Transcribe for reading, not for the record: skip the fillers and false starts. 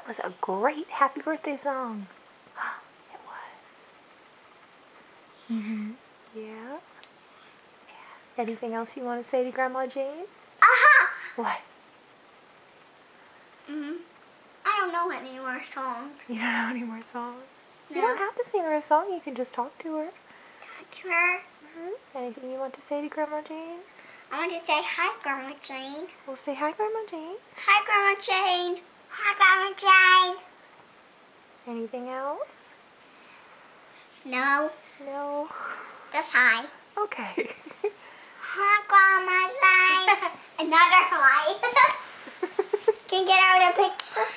That was a great happy birthday song. It was. Yeah. Anything else you want to say to Grandma Jane? Aha! What? I don't know any more songs. You don't know any more songs? No. You don't have to sing her a song. You can just talk to her. Talk to her. Anything you want to say to Grandma Jane? I want to say hi, Grandma Jane. Well, say hi, Grandma Jane. Hi, Grandma Jane. Hi, Grandma Jane. Anything else? No. No. Just hi. Okay. Hi, Grandma Jane. Another hi. Can you get out a picture?